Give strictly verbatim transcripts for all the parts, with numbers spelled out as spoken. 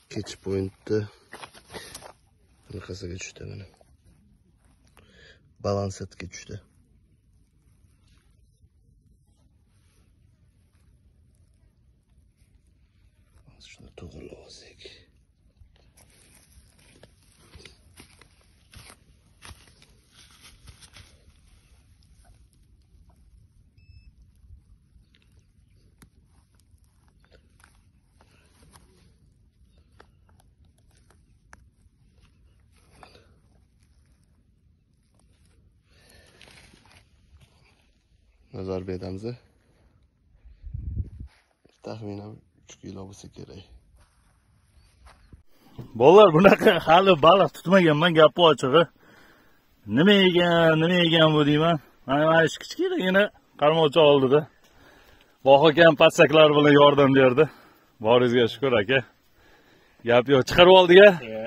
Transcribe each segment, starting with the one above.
Keçi pointda bunaqasiga tushdi mana. Balansetga tushdi. Shuni to'g'rilab olsak. Nazar beramiz. Taxminan uch kilo bo'lsa kerak. Bolalar bunaqa hali baliq tutmaganman, gapi ochig'i. Nima yegan, nima yegan bu deyman. Mana shu kichkinagina qarmoqcha oldida. Boqakan patsaklar bilan yordam berdi. Boringizga shukr aka. Gap yo'q, chiqarib oldik-a?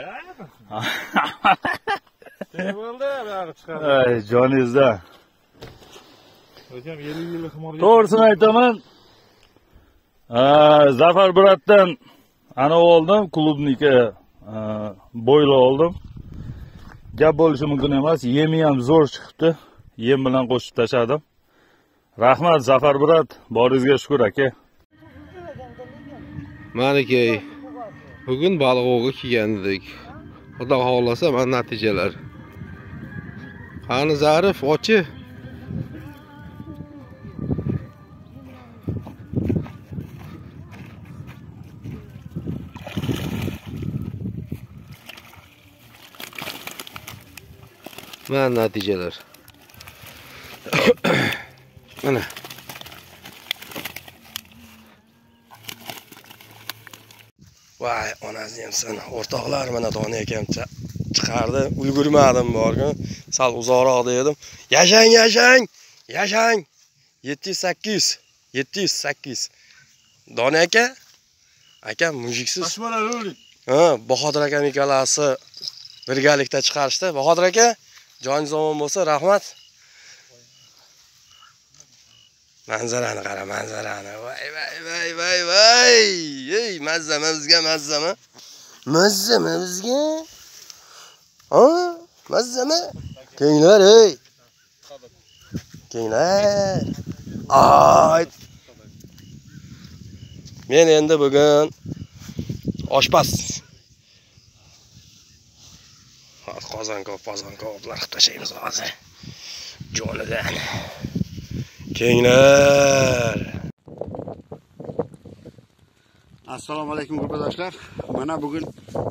Ne bo'ldi? Bari chiqarib. Ay, joningizda. Hocam ellik yillik ximor. To'g'risini aytaman. Zafar Buratdan ana oldim, klubniki bo'yla oldim. Gap bo'lishi mumkin emas, yemi ham zo'r chiqibdi. Yem bilan qo'shib tashladim. Rahmat Zafar Burat, boringizga shukr aka. Maniki bugun baliq o'g'i kelgan edik. Xudo xohlasa mana natijalar. Qani Zarif ochi. Mana natijalar. Mana. Vay, onasi ham sen o'rtoqlar mana Doni akam chiqardi. Ulgurmadim borgan. Sal uzoqroq dedim. Yashang, yashang, yashang. yetti yuz sakkiz, yetti yuz sakkiz. Doni aka, akam mujiksiz. Tashmalar o'lik. Ha, Bahodir akam ikkalasi birgalikda chiqarishdi. Bahodir aka, joningiz omon bo'lsa, rahmat. Manzarani qara, manzarani. Voy, voy, voy, voy, voy. Ey, mazzama bizga, mazzama. Mazzama bizga. Ha? Mazzama. Kenglar, ey. Kenglar. Ay. Men endi bugun oshpaz. Qozonkop, qozonkoplar qilib tashlaymiz hozir. Jonidan. Kenglar. Assalomu alaykum guruhdoshlar. Mana bugun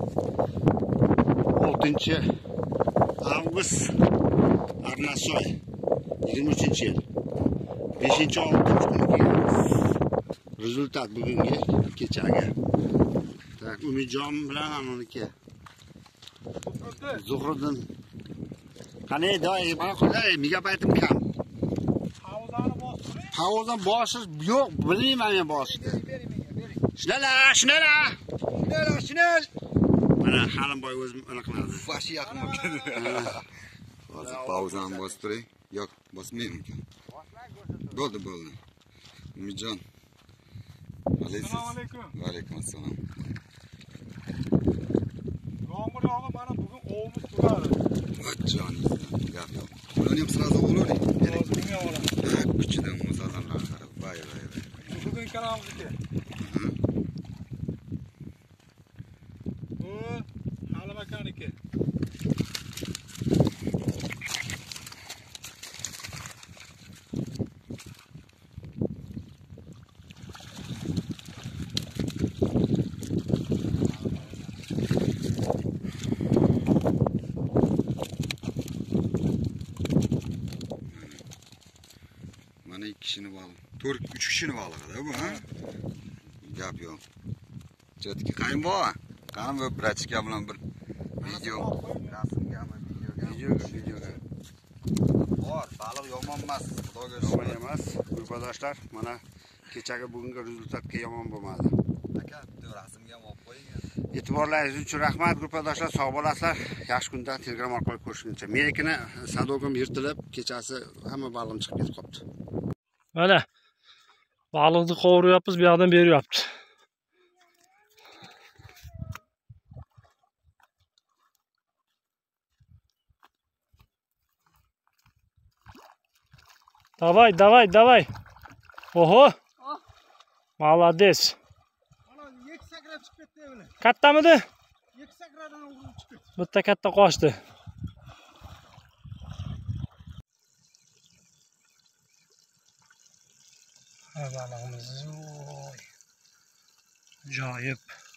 oltinchi avgust Arnasoy yigirma uchinchi yil. beshinchi oltinchi kuni kelganmiz. Rezultat bugungi kechagi. Tak, Umidjon bilan anoniki. Zuhriddin. Qani doy, mana qolay, megabaytim kam. Havuzani bosib. Havuzdan bosish yo'q, bilmayman men bosishni. Shinala, shinala. Shinala, shinal. Mana Halimboy o'zim aniq qiladi. Vashi yaqin bo'lgan. Hozir pauzani bosib turing. Yo'q, bosmayman ekan. Bo'ldi, bo'ldi. Umidjon. Assalomu alaykum. Va alaykum assalom. Yomg'ir yog'i mana bugun ovimiz turadi. Joningizdan gap yo'q. Buni ham siraza bo'lavering. Hozir bunga olaman. Kuchidan muzalarlar qarab. Voy, voy, voy. Bugun kalamniki. Bu Halim akaniki. Mana ikki kishini baliq. to'rt uch kishini balig'ida bu, ha? Gap yo'q. Jotki qaynbo. Qani bu brachka bilan bir video, rasmgami, videoga, videoga, videoga. Bor, baliq yomon emas, xudoga Yomon emas. Guruhdoshlar, mana kechagi bugungi rezultatga yomon bo'lmadi. aka, bitta rasmga ham olib qo'ying. E'tiborlaringiz uchun rahmat guruhdoshlar, sog' bo'lasizlar. Yaxshi kunda Telegram orqali ko'rishguncha. Menikini sadogim yirtilib, kechasi hamma balig'im chiqib ketib qopti. Mana baliqni qovuryapmiz, bu yoqdan beryapti. Davay, davay, davay. Oho. Молодец. Ana yek sakrab chiqib ketdi buni. Kattamidi? Yek sakradan urib chiqib ketdi. Bitta katta qochdi. Ha, balığımız. Oy. Acayip.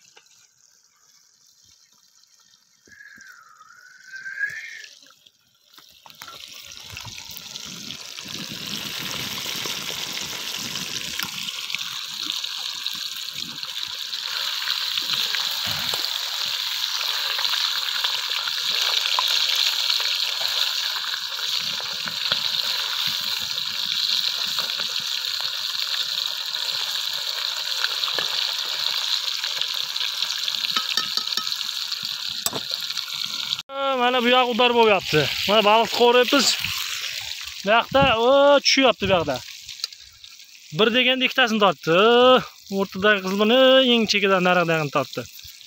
Mana bu yoq udar bo'lyapti. Mana baliq qo'rayapmiz. Bu yoqda o tushyapti bu yoqda. Bir deganda ikkitasini tortdi. O'rtadagi qiz buni eng chekidan nariqdagini tortdi.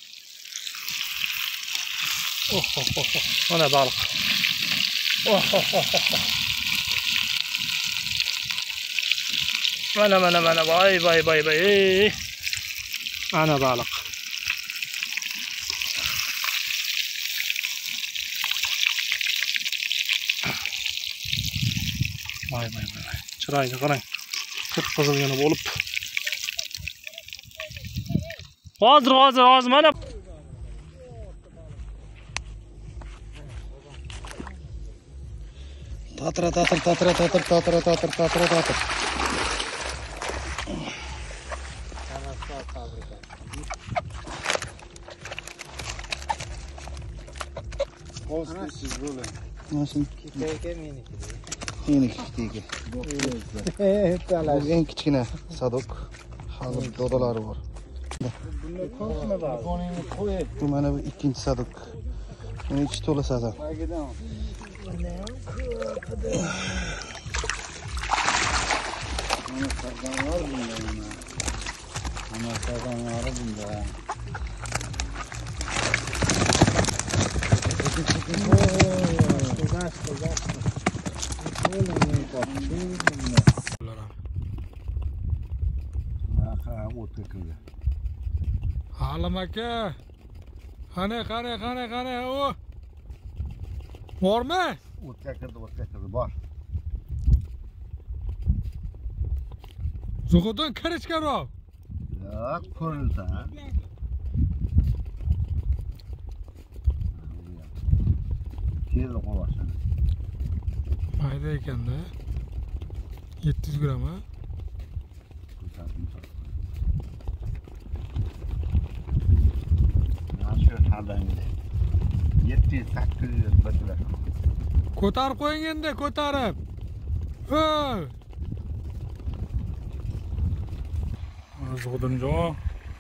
Oh oh oh. Mana baliq. Oh oh oh. Mana mana mana vay vay vay vay. Ana baliq. Vay vay vay. Chiroyli qarang. Qip-qizil yana bo'lib. Hozir, hozir, hozir mana. Tatra tatra tatra tatra tatra tatra tatra tatra. Olsun böyle. Nasıl? Kitayga meniki. Meniki kitayga. Bu en kichkina sadok. Hali dodalari bor. Bunda ko'pmi bor? Bu mana bu ikkinchi sadok. Buni ichi to'la sadok. Ana sardanlar bunda yana. Ana sardanları bunda. Halim aka. Qani, qani, qani, qani, o. Bormi? O'tga kirdi, o'tga kirdi, bor. Zuhuddan kirishganroq. Yo'q, ko'rilsa. Keldi qo'yashini. Mayda ekanda. yetti yuz gram ha. Nasıl haldangide? yetti yuz sakkiz yuz bitlar. Ko'tarib qo'ying endi, ko'tarib. Hoy. Zuhudimjon.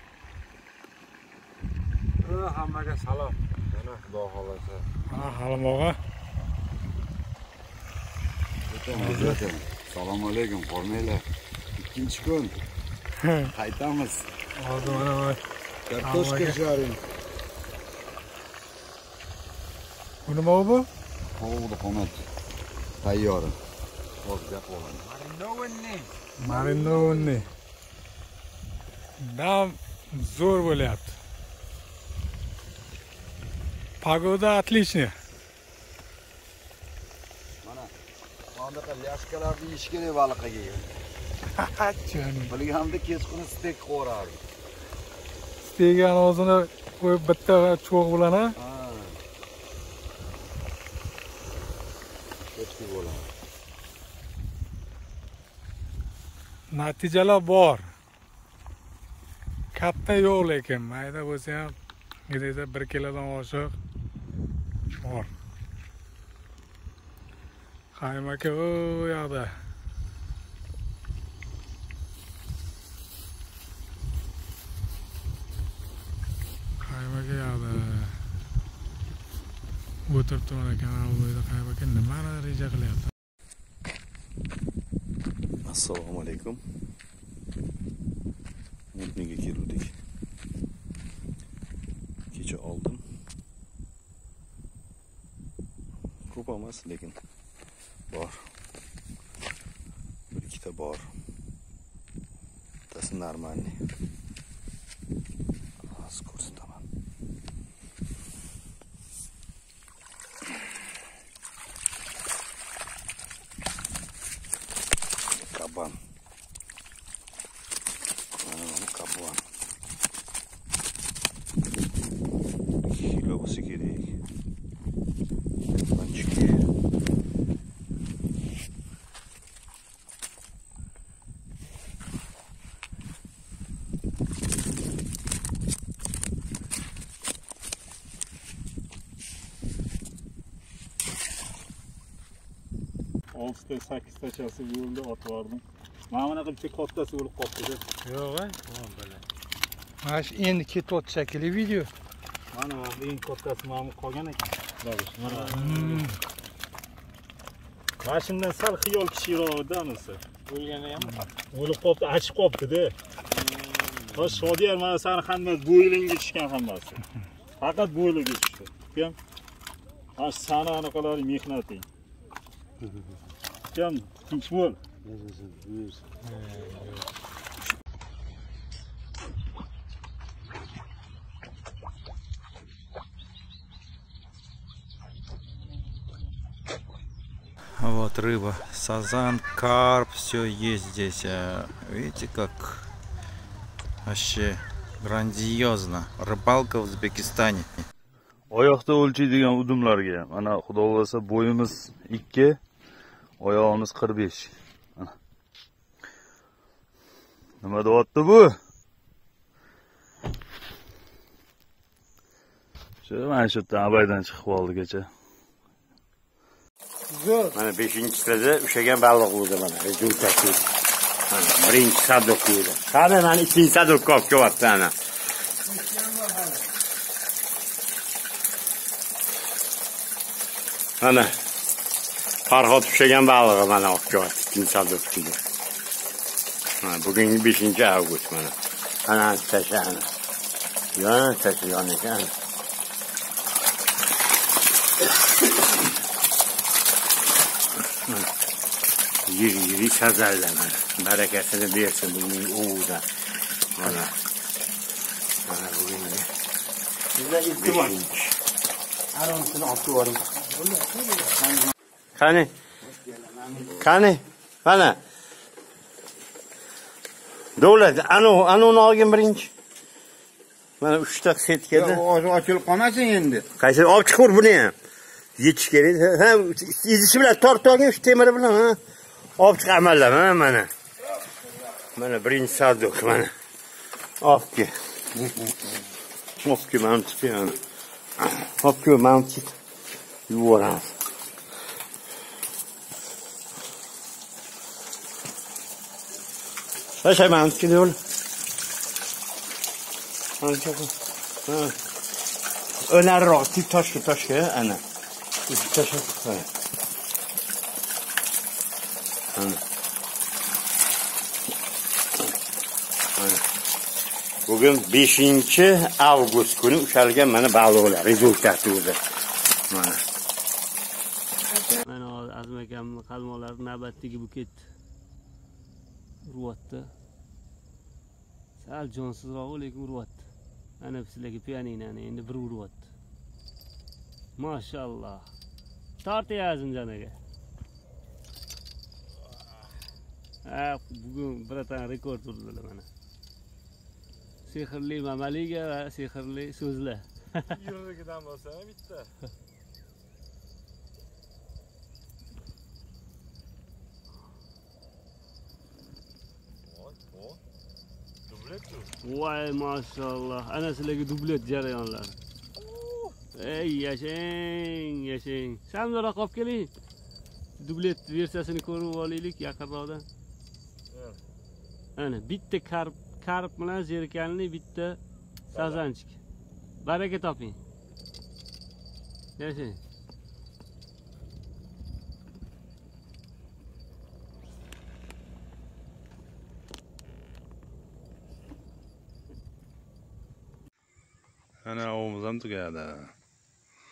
Hammaga salom. Mana xudo xolasa. Ha, Halim og'a. Assalomu alaykum, qormanglar. Ikkinchi kun qaytamiz. Hozir mana voy. Kartoshka jaring. Bu nima bu? Qo'g'di qomat. Tayyor. Hozir qo'yamiz. Marinovanniy. Dam zo'r bo'lyapti. Pagoda отличная. Mana bunaqa lyashkalarni yeyish kerak baliqqa kelgan. Bilganimda kechqurun stek qo'rardi. Stegani o'zini qo'yib bitta cho'g' bilan ha. Ha. Kechki bo'ladi. Natijalar bor. Katta yo'q lekin mayda bo'lsa ham gidayda bir kilodan oshiq bor. Qayim aka o yoqda. Qayim aka yoqda. O'tiribdi mana kanal bo'yida Qayim aka nimani reja qilyapti? Assalomu alaykum. Mutniga keldik. Kecha oldim. Ko'p emas, lekin bor. ikkita bor. Bittasi normalniy. Hozir ko'rsataman. Kaban. Mana bu kaban. Kilo bo'lsa kerak. Banchik. oltita sakkiztachasi bo'ldi, otvordim. Mana bunaqa bitta kattasi bo'lib qoldi. Yo'q, ay, tamam böyle. Mana shu endi ketyapti shekilli video. Mana bu eng kattasi mana qolgan ekan. Mana. Mana shundan sal xiyol kichikroqda anisi. O'lgani ham O'lib qolibdi, achib qolibdi-da. Tosh Shodiyor mana sani hammasi bo'ylingga tushgan hammasi. Faqat bo'yliga tushdi. Kim? Mana sani anaqalar mehnating. Kim? Tinch bo'l. Вот рыба, сазан, карп, все есть здесь. Видите, как вообще грандиозно. Рыбалка в Узбекистане. Oyoqda o'lchaydigan udumlarga mana xudo xolasa bo'yimiz ikki, oyog'imiz qirq besh. Nima deyapti bu? Shu mana shu yerdan abaydan chiqib qoldigacha. Mana beshinchisida ushlagan baliq bo'ldi mana. Rezultatli. Mana birinchi sadok bo'ldi. Qani mana ikkinchi sadokka olib kelyapti ana. Mana Farhod ushlagan balig'i mana olib kelyapti ikkinchi sadokka. Mana bugungi beshinchi avgust mana. Ana tashani. Yana tashani ekan. Yiri yiri sazarlar mana. Barakasini bersin bugun o'g'da. Mana. Mana bugungi. Sizlar iltimos. Aronsini olib ko'ring. Qani? Qani? Mana. Davlat, anu, anuni olgin birinchi. Mana uchta setkada. Og'zi ochilib qolmasin endi. Qaysi olib chiqur buni ham. Yetish kerak. Ha, idishi bilan tortib olgin shu temiri bilan, ha. Olib chiqamanlar, ha, mana. Mana birinchi sadok mana. Olib kel. Olib kel, mana tutayman. Olib kel, mana tut. Yuboramiz. Tashay mana tut yo'l. Mana cho'q. Ha. O'narroq tut toshga toshga ana. Tashay. Ha. Bugün beshinchi avgust kuni ushalgan mana baliqlar rezultati o'zi. Mana. Mana Azim akamning qalmoqlari navbatdagi buket uryapti. Sal jonsizroq, lekin uryapti. Ana sizlarga pianinani endi bir uryapti. Mashallah. Tortay Azimjon aka. Ha, bugun biratan rekord urdilar mana. Sehrli mamaliga va sehrli so'zlar. yurligidan bo'lsa bitta. Voy maşallah. Ana sizlarga dublet jarayonlari. Ey yashang, yashang. Samdora qolib keling. Dublet versiyasini ko'rib olaylik yaqinroqdan. Ana bitta karp, karp bilan zerkanli bitta sazanchik. Baraka toping. Yashang. Ana ovimiz ham tugadi.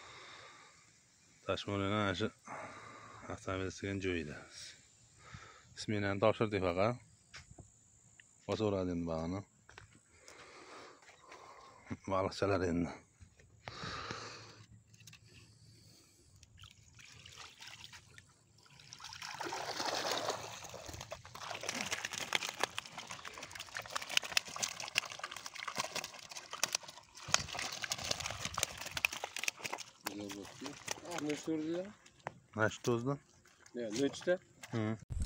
Tashmonini ana shu avtomobil degan joyda. Smenani topshirdik faqat. Bosaveradi endi bog'ni. Baliqchilar endi. Nechta? Nechta o'zda? Ya, nechta? Hı.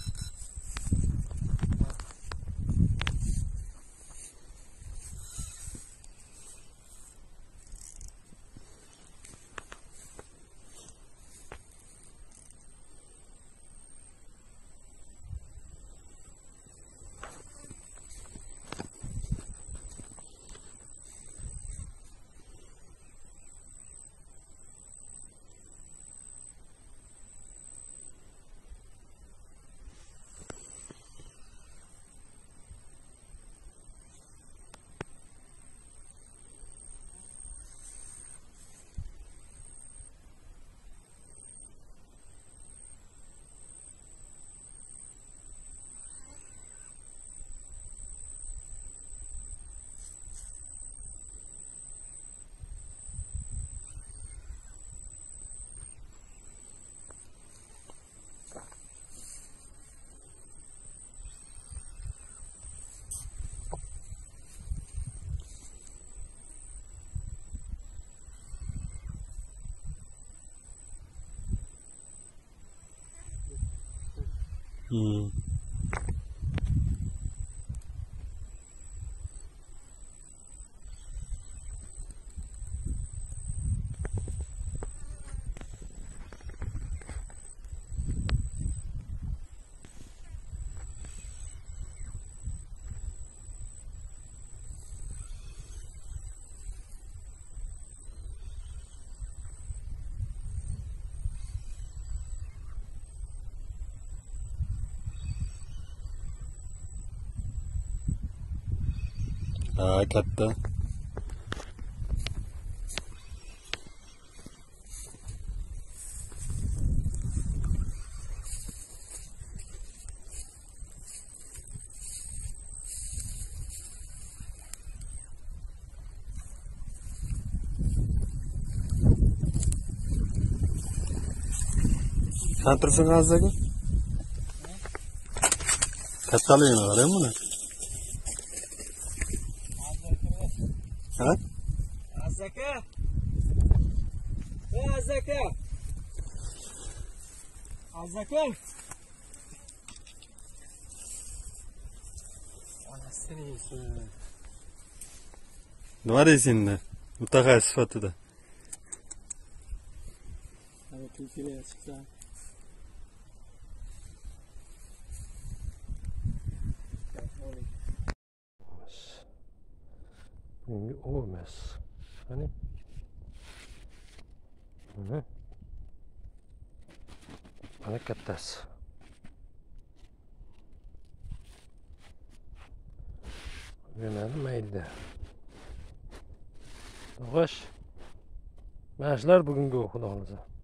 Hmm. Ha, katta. Sen tursun ağızdaki? Kattalığına var mı ne? Ha? Azaka. Ey Azaka. Azaka. Anasını yesin. Nima deysiz? Mutaxassis sifatida. Hadi Türkiye'ye çıksa. Bunga o emas. Qani? Mana. Mana kattasi. Yana mayda. Xo'sh. Mashlar bugungi xudo xolisa.